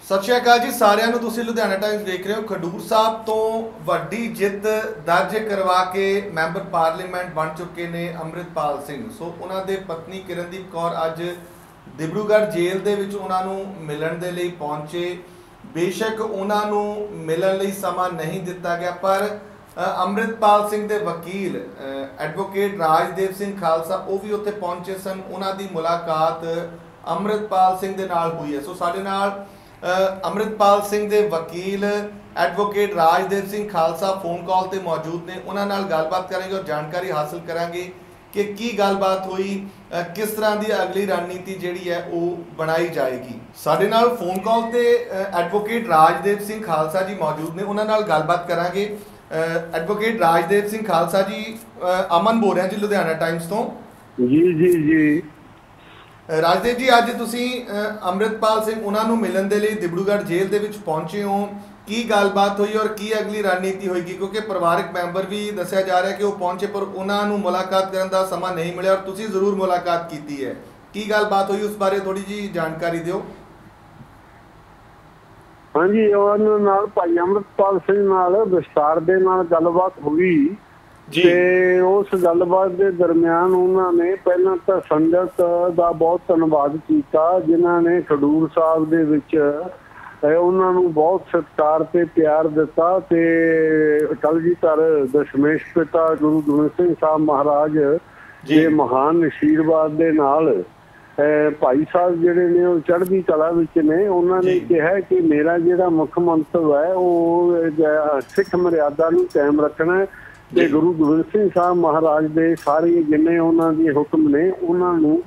सत श्री अकाल जी सारिਆਂ ਨੂੰ। ਤੁਸੀਂ ਲੁਧਿਆਣਾ ਟਾਈਮਸ ਦੇਖ ਰਹੇ ਹੋ। ਖਡੂਰ ਸਾਹਿਬ ਤੋਂ ਵੱਡੀ ਜਿੱਤ ਦਰਜ ਕਰਵਾ ਕੇ ਮੈਂਬਰ ਪਾਰਲੀਮੈਂਟ ਬਣ ਚੁੱਕੇ ਨੇ ਅੰਮ੍ਰਿਤਪਾਲ ਸਿੰਘ। ਸੋ ਉਹਨਾਂ ਦੇ ਪਤਨੀ ਕਿਰਨਦੀਪ ਕੌਰ ਅੱਜ ਡਿਬਰੂਗੜ੍ਹ ਜੇਲ੍ਹ ਦੇ ਵਿੱਚ ਉਹਨਾਂ ਨੂੰ ਮਿਲਣ ਦੇ ਲਈ ਪਹੁੰਚੇ। ਬੇਸ਼ੱਕ ਉਹਨਾਂ ਨੂੰ ਮਿਲਣ ਲਈ ਸਮਾਂ ਨਹੀਂ ਦਿੱਤਾ ਗਿਆ, ਪਰ ਅੰਮ੍ਰਿਤਪਾਲ ਸਿੰਘ ਦੇ ਵਕੀਲ ਐਡਵੋਕੇਟ ਰਾਜਦੇਵ ਸਿੰਘ ਖਾਲਸਾ ਉਹ ਵੀ ਉੱਥੇ ਪਹੁੰਚੇ ਸਨ। ਉਹਨਾਂ ਦੀ ਮੁਲਾਕਾਤ ਅੰਮ੍ਰਿਤਪਾਲ ਸਿੰਘ ਦੇ ਨਾਲ ਹੋਈ ਹੈ। ਸੋ ਸਾਡੇ ਨਾਲ ਅੰਮ੍ਰਿਤਪਾਲ ਸਿੰਘ ਦੇ ਵਕੀਲ advocate Rajdev Singh Khalsa phone call ਤੇ ਮੌਜੂਦ ਨੇ। ਉਹਨਾਂ ਨਾਲ ਗੱਲਬਾਤ ਕਰਾਂਗੇ ਔਰ ਜਾਣਕਾਰੀ ਹਾਸਲ ਕਰਾਂਗੇ ਕਿ ਕੀ ਗੱਲਬਾਤ ਹੋਈ, ਕਿਸ ਤਰ੍ਹਾਂ ਦੀ ਅਗਲੀ ਰਣਨੀਤੀ ਜਿਹੜੀ ਹੈ ਉਹ ਬਣਾਈ ਜਾਏਗੀ। ਸਾਡੇ ਨਾਲ ਫੋਨ ਕਾਲ ਤੇ ਐਡਵੋਕੇਟ ਰਾਜਦੇਵ ਸਿੰਘ ਖਾਲਸਾ ਜੀ ਮੌਜੂਦ ਨੇ, ਉਹਨਾਂ ਨਾਲ ਗੱਲਬਾਤ ਕਰਾਂਗੇ। ਐਡਵੋਕੇਟ ਰਾਜਦੇਵ ਸਿੰਘ ਖਾਲਸਾ ਜੀ, ਅਮਨ ਬੋਲ ਰਿਹਾ ਜੀ ਲੁਧਿਆਣਾ ਟਾਈਮਸ ਤੋਂ। ਜੀ ਰਾਜਦੇਵ ਜੀ, ਅੱਜ ਤੁਸੀਂ ਅੰਮ੍ਰਿਤਪਾਲ ਸਿੰਘ ਉਹਨਾਂ ਨੂੰ ਮਿਲਣ ਦੇ ਲਈ ਡਿਬਰੂਗੜ੍ਹ ਜੇਲ੍ਹ ਦੇ ਵਿੱਚ ਪਹੁੰਚੇ ਹੋ। ਕੀ ਗੱਲਬਾਤ ਹੋਈ ਔਰ ਕੀ ਅਗਲੀ ਰਣਨੀਤੀ ਹੋਏਗੀ? ਕਿਉਂਕਿ ਪਰਿਵਾਰਕ ਮੈਂਬਰ ਵੀ ਦੱਸਿਆ ਜਾ ਰਿਹਾ ਕਿ ਉਹ ਪਹੁੰਚੇ ਪਰ ਉਹਨਾਂ ਨੂੰ ਮੁਲਾਕਾਤ ਕਰਨ ਦਾ ਸਮਾਂ ਨਹੀਂ ਮਿਲਿਆ ਔਰ ਤੁਸੀਂ ਜ਼ਰੂਰ ਮੁਲਾਕਾਤ ਕੀਤੀ ਹੈ। ਕੀ ਗੱਲਬਾਤ ਹੋਈ, ਉਸ ਬਾਰੇ ਥੋੜੀ ਜੀ ਜਾਣਕਾਰੀ ਦਿਓ। ਹਾਂਜੀ, ਉਹਨਾਂ ਨਾਲ ਭਾਈ ਅੰਮ੍ਰਿਤਪਾਲ ਸਿੰਘ ਨਾਲ ਵਿਸਤਾਰ ਦੇ ਨਾਲ ਗੱਲਬਾਤ ਹੋਈ ਤੇ ਉਸ ਗੱਲਬਾਤ ਦੇ ਦਰਮਿਆਨ ਉਹਨਾਂ ਨੇ ਪਹਿਲਾਂ ਤਾਂ ਸੰਗਤ ਦਾ ਬਹੁਤ ਧੰਨਵਾਦ ਕੀਤਾ, ਜਿਨ੍ਹਾਂ ਨੇ ਖਡੂਰ ਸਾਹਿਬ ਦੇ ਵਿੱਚ ਉਹਨਾਂ ਨੂੰ ਬਹੁਤ ਸਤਿਕਾਰ ਤੇ ਪਿਆਰ ਦਿੱਤਾ ਤੇ ਕਲਗੀਧਰ ਦਸ਼ਮੇਸ਼ ਪਿਤਾ ਗੁਰੂ ਗੋਬਿੰਦ ਸਿੰਘ ਸਾਹਿਬ ਮਹਾਰਾਜ ਦੇ ਮਹਾਨ ਆਸ਼ੀਰਵਾਦ ਦੇ ਨਾਲ ਭਾਈ ਸਾਹਿਬ ਜਿਹੜੇ ਨੇ ਉਹ ਚੜ੍ਹਦੀ ਕਲਾ ਵਿੱਚ ਨੇ। ਉਹਨਾਂ ਨੇ ਕਿਹਾ ਕਿ ਮੇਰਾ ਜਿਹੜਾ ਮੁੱਖ ਮੰਤਵ ਹੈ ਉਹ ਸਿੱਖ ਮਰਿਆਦਾ ਨੂੰ ਕਾਇਮ ਰੱਖਣਾ ਤੇ ਗੁਰੂ ਗੋਬਿੰਦ ਸਿੰਘ ਸਾਹਿਬ ਮਹਾਰਾਜ ਦੇ ਸਾਰੇ ਜਿੰਨੇ ਉਹਨਾਂ ਦੇ ਹੁਕਮ ਨੇ ਉਹਨਾਂ ਨੂੰ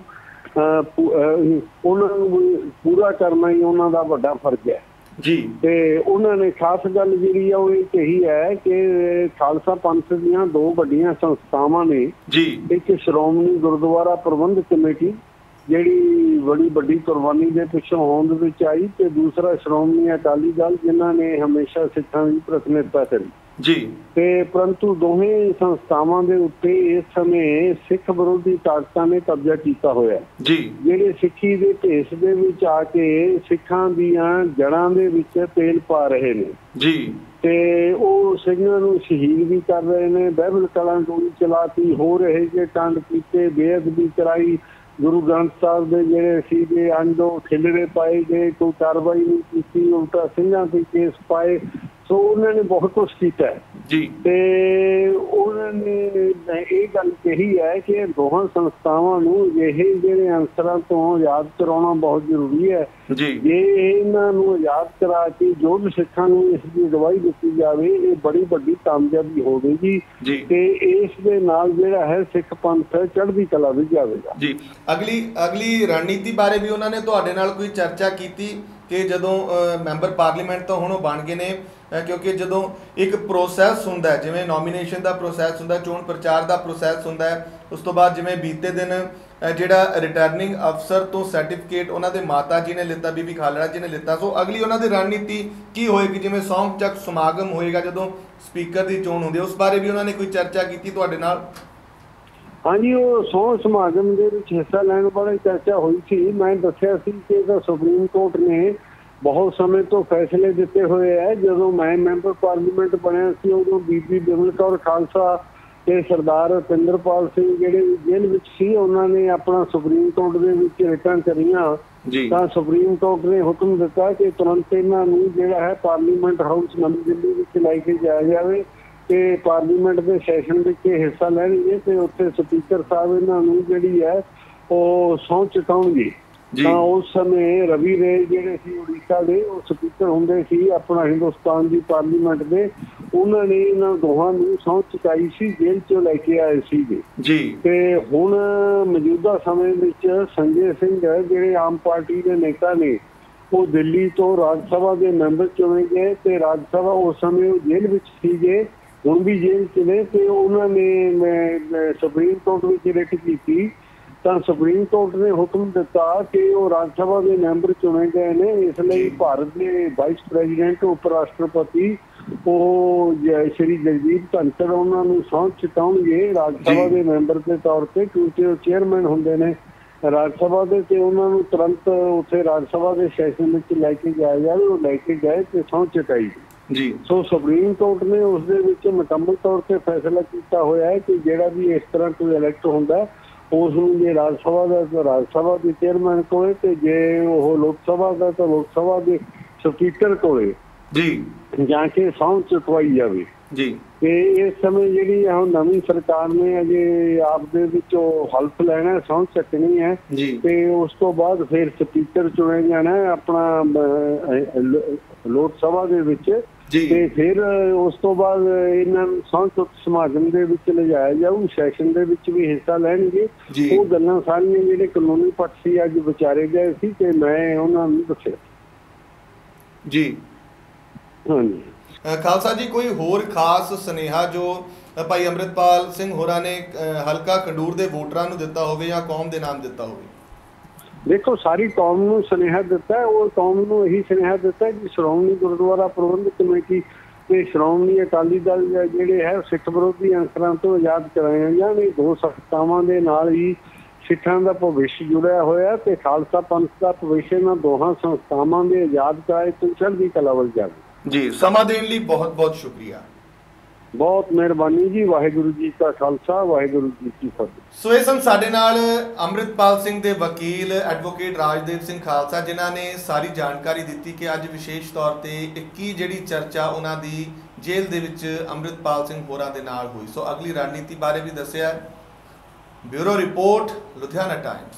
ਪੂਰਾ ਕਰਨਾ ਹੀ ਉਹਨਾਂ ਦਾ ਵੱਡਾ ਫਰਜ਼ ਹੈ ਜੀ। ਤੇ ਉਹਨਾਂ ਨੇ ਖਾਸ ਗੱਲ ਜਿਹੜੀ ਆ ਉਹ ਇਹ ਕਹੀ ਹੈ ਕਿ ਖਾਲਸਾ ਪੰਥ ਦੀਆਂ ਦੋ ਵੱਡੀਆਂ ਸੰਸਥਾਵਾਂ ਨੇ ਜੀ। ਇੱਕ ਸ਼੍ਰੋਮਣੀ ਗੁਰਦੁਆਰਾ ਪ੍ਰਬੰਧਕ ਕਮੇਟੀ ਜਿਹੜੀ ਬੜੀ ਵੱਡੀ ਕੁਰਬਾਨੀ ਦੇ ਪਿੱਛੋਂ ਹੋਂਦ ਵਿੱਚ ਆਈ, ਤੇ ਦੂਸਰਾ ਸ਼੍ਰੋਮਣੀ ਅਕਾਲੀ ਦਲ ਜਿਨ੍ਹਾਂ ਨੇ ਹਮੇਸ਼ਾ ਸਿੱਖਾਂ ਦੀ ਪ੍ਰਤਿਨਿਧਤਾ ਕਰੀ ਜੀ। ਤੇ ਪਰੰਤੂ ਦੋਵੇਂ ਸੰਸਥਾਵਾਂ ਦੇ ਉੱਤੇ ਇਸ ਸਮੇਂ ਸਿੱਖ ਵਿਰੋਧੀ ਤਾਕਤਾਂ ਨੇ ਕਬਜ਼ਾ ਕੀਤਾ ਹੋਇਆ ਜੀ, ਜਿਹੜੇ ਸਿੱਖੀ ਦੇ ਭੇਸ ਦੇ ਵਿੱਚ ਆ ਕੇ ਸਿੱਖਾਂ ਦੀਆਂ ਜੜ੍ਹਾਂ ਦੇ ਵਿੱਚ ਤੇਲ ਪਾ ਰਹੇ ਨੇ ਜੀ। ਤੇ ਉਹ ਸਿੰਘਾਂ ਨੂੰ ਸ਼ਹੀਦ ਵੀ ਕਰ ਰਹੇ ਨੇ, ਬਾਈਬਲ ਕਲਾਂ ਗੋਲੀ ਚਲਾਤੀ, ਹੋ ਰਹੇ ਜੇ ਕਾਂਡ ਕੀਤੇ, ਬੇਅਦਬੀ ਕਰਾਈ, ਗੁਰੂ ਗ੍ਰੰਥ ਸਾਹਿਬ ਦੇ ਜਿਹੜੇ ਸੀਗੇ ਅੰਡੋ ਖਿਲਰੇ ਪਾਏ ਗਏ, ਕੋਈ ਕਾਰਵਾਈ ਨਹੀਂ ਕੀਤੀ, ਉਲਟਾ ਸਿੰਘਾਂ ਤੇ ਕੇਸ ਪਾਏ। ਸੋ ਉਹਨਾਂ ਨੇ ਬਹੁਤ ਕੁਛ ਕੀਤਾ ਜੀ। ਤੇ ਉਹਨਾਂ ਨੇ ਇਹ ਗੱਲ ਕਹੀ ਹੈ ਕਿ ਦੋਹਾਂ ਸੰਸਥਾਵਾਂ ਨੂੰ ਇਹ ਜਿਹੜੇ ਅਨਸਰਾਂ ਤੋਂ ਆਜ਼ਾਦ ਕਰਾਉਣਾ ਬਹੁਤ ਜ਼ਰੂਰੀ ਹੈ ਜੀ। ਜੇ ਇਹਨਾਂ ਨੂੰ ਆਜ਼ਾਦ ਕਰਾ ਕੇ ਜੋ ਵੀ ਸਿੱਖਾਂ ਨੂੰ ਇਸ ਦੀ ਅਗਵਾਈ ਦਿੱਤੀ ਜਾਵੇ, ਇਹ ਬੜੀ ਵੱਡੀ ਕਾਮਯਾਬੀ ਹੋਵੇਗੀ ਤੇ ਇਸ ਦੇ ਨਾਲ ਜਿਹੜਾ ਹੈ ਸਿੱਖ ਪੰਥ ਚੜ੍ਹਦੀ ਕਲਾ ਵਿੱਚ ਜਾਵੇਗਾ ਜੀ। ਅਗਲੀ ਰਣਨੀਤੀ ਬਾਰੇ ਵੀ ਉਹਨਾਂ ਨੇ ਤੁਹਾਡੇ ਨਾਲ ਕੋਈ ਚਰਚਾ ਕੀਤੀ ਕਿ ਜਦੋਂ ਮੈਂਬਰ ਪਾਰਲੀਮੈਂਟ ਤੋਂ ਹੁਣ ਉਹ ਬਣ ਗਏ ਨੇ, ਕਿਉਂਕਿ ਜਦੋਂ ਇੱਕ ਪ੍ਰੋਸੈਸ ਹੁੰਦਾ ਜਿਵੇਂ ਨੋਮੀਨੇਸ਼ਨ ਦਾ ਪ੍ਰੋਸੈਸ ਹੁੰਦਾ, ਚੋਣ ਪ੍ਰਚਾਰ ਦਾ ਪ੍ਰੋਸੈਸ ਹੁੰਦਾ ਹੈ, ਉਸ ਤੋਂ ਬਾਅਦ ਜਿਵੇਂ ਬੀਤੇ ਦਿਨ ਜਿਹੜਾ ਰਿਟਰਨਿੰਗ ਅਫਸਰ ਤੋਂ ਸਰਟੀਫਿਕੇਟ ਉਹਨਾਂ ਦੇ ਮਾਤਾ ਜੀ ਨੇ ਲਿੱਤਾ, ਬੀਬੀ ਖਾਲੜਾ ਜੀ ਨੇ ਲਿੱਤਾ। ਸੋ ਅਗਲੀ ਉਹਨਾਂ ਦੀ ਰਣਨੀਤੀ ਕੀ ਹੋਏਗੀ? ਜਿਵੇਂ ਸਹੁੰ ਚੱਕ ਸਮਾਗਮ ਹੋਏਗਾ ਜਦੋਂ ਸਪੀਕਰ ਦੀ ਚੋਣ ਹੁੰਦੀ ਹੈ, ਉਸ ਬਾਰੇ ਵੀ ਉਹਨਾਂ ਨੇ ਕੋਈ ਚਰਚਾ ਕੀਤੀ ਤੁਹਾਡੇ ਨਾਲ? ਹਾਂਜੀ, ਉਹ ਸਹੁੰ ਸਮਾਗਮ ਦੇ ਵਿੱਚ ਹਿੱਸਾ ਲੈਣ ਬਾਰੇ ਚਰਚਾ ਹੋਈ ਸੀ। ਮੈਂ ਦੱਸਿਆ ਸੀ ਕਿ ਇਹਦਾ ਸੁਪਰੀਮ ਕੋਰਟ ਨੇ ਬਹੁਤ ਸਮੇਂ ਤੋਂ ਫੈਸਲੇ ਦਿੱਤੇ ਹੋਏ ਹੈ। ਜਦੋਂ ਮੈਂ ਮੈਂਬਰ ਪਾਰਲੀਮੈਂਟ ਬਣਿਆ ਸੀ ਉਦੋਂ ਬੀਬੀ ਬਿਮਲ ਕੌਰ ਖਾਲਸਾ ਤੇ ਸਰਦਾਰ ਰੁਪਿੰਦਰਪਾਲ ਸਿੰਘ ਜਿਹੜੇ ਜੇਲ੍ਹ ਵਿੱਚ ਸੀ, ਉਹਨਾਂ ਨੇ ਆਪਣਾ ਸੁਪਰੀਮ ਕੋਰਟ ਦੇ ਵਿੱਚ ਰਿਟਰਨ ਕਰੀਆਂ ਤਾਂ ਸੁਪਰੀਮ ਕੋਰਟ ਨੇ ਹੁਕਮ ਦਿੱਤਾ ਕਿ ਤੁਰੰਤ ਇਹਨਾਂ ਨੂੰ ਜਿਹੜਾ ਹੈ ਪਾਰਲੀਮੈਂਟ ਹਾਊਸ ਨਵੀਂ ਦਿੱਲੀ ਵਿੱਚ ਲੈ ਕੇ ਜਾਇਆ ਜਾਵੇ ਤੇ ਪਾਰਲੀਮੈਂਟ ਦੇ ਸੈਸ਼ਨ ਵਿੱਚ ਹਿੱਸਾ ਲੈਣਗੇ ਤੇ ਉੱਥੇ ਸਪੀਕਰ ਸਾਹਿਬ ਇਹਨਾਂ ਨੂੰ ਜਿਹੜੀ ਹੈ ਉਹ ਸਹੁੰ ਚੁਕਾਉਣਗੇ। ਤਾਂ ਉਸ ਸਮੇਂ ਰਵੀ ਰੇ ਜਿਹੜੇ ਸੀ ਉੜੀਸਾ ਦੇ, ਉਹ ਸਪੀਕਰ ਹੁੰਦੇ ਸੀ ਆਪਣਾ ਹਿੰਦੁਸਤਾਨ ਦੀ ਪਾਰਲੀਮੈਂਟ ਦੇ, ਉਹਨਾਂ ਨੇ ਇਹਨਾਂ ਦੋਹਾਂ ਨੂੰ ਸਹੁੰ ਚੁਕਾਈ ਸੀ, ਜੇਲ੍ਹ ਚੋਂ ਲੈ ਕੇ ਆਏ ਸੀਗੇ ਜੀ। ਤੇ ਹੁਣ ਮੌਜੂਦਾ ਸਮੇਂ ਵਿੱਚ ਸੰਜੇ ਸਿੰਘ ਜਿਹੜੇ ਆਮ ਪਾਰਟੀ ਦੇ ਨੇਤਾ ਨੇ, ਉਹ ਦਿੱਲੀ ਤੋਂ ਰਾਜ ਸਭਾ ਦੇ ਮੈਂਬਰ ਚੁਣੇ ਗਏ ਤੇ ਰਾਜ ਸਭਾ ਉਸ ਸਮੇਂ ਉਹ ਜੇਲ੍ਹ ਵਿੱਚ ਸੀਗੇ, ਹੁਣ ਵੀ ਜੇਲ੍ਹ ਚ ਨੇ। ਤੇ ਉਹਨਾਂ ਨੇ ਸੁਪਰੀਮ ਕੋਰਟ ਵਿੱਚ ਰਿਟ ਕੀਤੀ ਤਾਂ ਸੁਪਰੀਮ ਕੋਰਟ ਨੇ ਹੁਕਮ ਦਿੱਤਾ ਕਿ ਉਹ ਰਾਜ ਸਭਾ ਦੇ ਮੈਂਬਰ ਚੁਣੇ ਗਏ ਨੇ। ਇਸ ਲਈ ਭਾਰਤ ਦੇ ਵਾਈਸ ਪ੍ਰੈਜ਼ੀਡੈਂਟ ਉਪ ਰਾਸ਼ਟਰਪਤੀ ਉਹ ਸ਼੍ਰੀ ਜਗਦੀਪ ਧਨਖੜ ਉਹਨਾਂ ਨੂੰ ਸਹੁੰ ਚੁਕਾਉਣਗੇ ਰਾਜ ਸਭਾ ਦੇ ਮੈਂਬਰ ਦੇ ਤੌਰ ਤੇ, ਕਿਉਂਕਿ ਉਹ ਚੇਅਰਮੈਨ ਹੁੰਦੇ ਨੇ ਰਾਜ ਸਭਾ ਦੇ ਤੇ ਉਹਨਾਂ ਨੂੰ ਤੁਰੰਤ ਉੱਥੇ ਰਾਜ ਸਭਾ ਦੇ ਸੈਸ਼ਨ ਵਿੱਚ ਲੈ ਕੇ ਜਾਇਆ ਜਾਵੇ। ਉਹ ਲੈ ਕੇ ਗਏ ਤੇ ਸਹੁੰ ਚੁਕਾਈ ਜੀ। ਸੋ ਸੁਪਰੀਮ ਕੋਰਟ ਨੇ ਉਸ ਦੇ ਵਿੱਚ ਮੁਕੰਮਲ ਤੌਰ ਤੇ ਫੈਸਲਾ ਕੀਤਾ ਹੋਇਆ ਹੈ ਕਿ ਜਿਹੜਾ ਵੀ ਇਸ ਤਰ੍ਹਾਂ ਕੋਈ ਇਲੈਕਟ ਹੁੰਦਾ ਉਸ ਨੂੰ ਜੇ ਰਾਜ ਸਭਾ ਦਾ ਤਾਂ ਰਾਜ ਸਭਾ ਦੇ ਚੇਅਰਮੈਨ ਕੋਲੇ, ਤੇ ਜੇ ਉਹ ਲੋਕ ਸਭਾ ਦਾ ਤਾਂ ਲੋਕ ਸਭਾ ਦੇ ਸਪੀਕਰ ਕੋਲੇ ਜੀ ਜਾ ਕੇ ਸਹੁੰ ਚੁਕਵਾਈ ਜਾਵੇ ਜੀ। ਤੇ ਇਸ ਸਮੇਂ ਜਿਹੜੀ ਹੁਣ ਨਵੀਂ ਸਰਕਾਰ ਨੇ ਅਜੇ ਆਪ ਦੇ ਵਿੱਚੋਂ ਹਲਫ ਲੈਣਾ, ਸਹੁੰ ਚੱਕਣੀ ਹੈ ਜੀ। ਤੇ ਉਸ ਤੋਂ ਬਾਅਦ ਫਿਰ ਸਪੀਕਰ ਚੁਣਿਆ ਜਾਣਾ ਆਪਣਾ ਲੋਕ ਸਭਾ ਦੇ ਵਿੱਚ ਜੀ। ਤੇ ਫਿਰ ਉਸ ਤੋਂ ਬਾਅਦ ਇਹਨਾਂ ਨੂੰ ਸਹੁੰ ਚੁੱਕ ਸਮਾਗਮ ਦੇ ਵਿੱਚ ਲਿਜਾਇਆ ਜਾਊ। ਸੈਸ਼ਨ ਦੇ ਵਿੱਚ ਵੀ ਹਿੱਸਾ ਲੈਣਗੇ। ਉਹ ਗੱਲਾਂ ਸਾਰੀਆਂ ਜਿਹੜੇ ਕਾਨੂੰਨੀ ਪੱਖ ਸੀ ਅੱਜ ਵਿਚਾਰੇ ਗਏ ਸੀ ਤੇ ਮੈਂ ਉਹਨਾਂ ਨੂੰ ਦੱਸਿਆ ਜੀ। ਹਾਂਜੀ। ਖਾਲਸਾ ਜੀ, ਕੋਈ ਹੋਰ ਖਾਸ ਸੁਨੇਹਾ ਜੋ ਭਾਈ ਅੰਮ੍ਰਿਤਪਾਲ ਸਿੰਘ ਹੋਰਾਂ ਨੇ ਹਲਕਾ ਖਡੂਰ ਦੇ ਵੋਟਰਾਂ ਨੂੰ ਦਿੱਤਾ ਹੋਵੇ ਜਾਂ ਕੌਮ ਦੇ ਨਾਮ ਦਿੱਤਾ ਹੋਵੇ? ਦੇਖੋ, ਸਾਰੀ ਕੌਮ ਨੂੰ ਸੁਨੇਹਾ ਦਿੱਤਾ ਹੈ। ਉਹ ਕੌਮ ਨੂੰ ਇਹੀ ਸੁਨੇਹਾ ਦਿੱਤਾ ਕਿ ਸ਼੍ਰੋਮਣੀ ਗੁਰਦੁਆਰਾ ਪ੍ਰਬੰਧਕ ਕਮੇਟੀ ਤੇ ਸ਼੍ਰੋਮਣੀ ਅਕਾਲੀ ਦਲ ਜਿਹੜੇ ਹੈ ਸਿੱਖ ਵਿਰੋਧੀ ਅੰਸਰਾਂ ਤੋਂ ਆਜ਼ਾਦ ਕਰਾਏ ਜਾਣ। ਇਹ ਦੋ ਸੰਸਥਾਵਾਂ ਦੇ ਨਾਲ ਹੀ ਸਿੱਖਾਂ ਦਾ ਭਵਿੱਖ ਜੁੜਿਆ ਹੋਇਆ ਤੇ ਖਾਲਸਾ ਪੰਥ ਦਾ ਭਵਿੱਖ ਇਹਨਾਂ ਦੋਹਾਂ ਸੰਸਥਾਵਾਂ ਦੇ ਆਜ਼ਾਦ ਕਰਾਏ ਤੋਂ ਚੜ੍ਹਦੀ ਕਲਾ ਵੱਲ ਜਾਵੇ। ਜੀ, ਸਮਾਂ ਦੇਣ ਲਈ ਬਹੁਤ ਬਹੁਤ ਸ਼ੁਕਰੀਆ। ਬਹੁਤ ਮਿਹਰਬਾਨੀ ਜੀ। ਵਾਹਿਗੁਰੂ ਜੀ ਕਾ ਖਾਲਸਾ, ਵਾਹਿਗੁਰੂ ਜੀ ਕੀ ਫਤਿਹ। ਸੋ ਇਹ ਸਨ ਸਾਡੇ ਨਾਲ ਅੰਮ੍ਰਿਤਪਾਲ ਸਿੰਘ ਦੇ ਵਕੀਲ ਐਡਵੋਕੇਟ ਰਾਜਦੇਵ ਸਿੰਘ ਖਾਲਸਾ, ਜਿਨ੍ਹਾਂ ਨੇ ਸਾਰੀ ਜਾਣਕਾਰੀ ਦਿੱਤੀ ਕਿ ਅੱਜ ਵਿਸ਼ੇਸ਼ ਤੌਰ ਤੇ ਕੀ ਜਿਹੜੀ ਚਰਚਾ ਉਹਨਾਂ ਦੀ ਜੇਲ੍ਹ ਦੇ ਵਿੱਚ ਅੰਮ੍ਰਿਤਪਾਲ ਸਿੰਘ ਹੋਰਾਂ ਦੇ ਨਾਲ ਹੋਈ। ਸੋ ਅਗਲੀ ਰਣਨੀਤੀ ਬਾਰੇ ਵੀ ਦੱਸਿਆ। Bureau report, Ludhiana Times.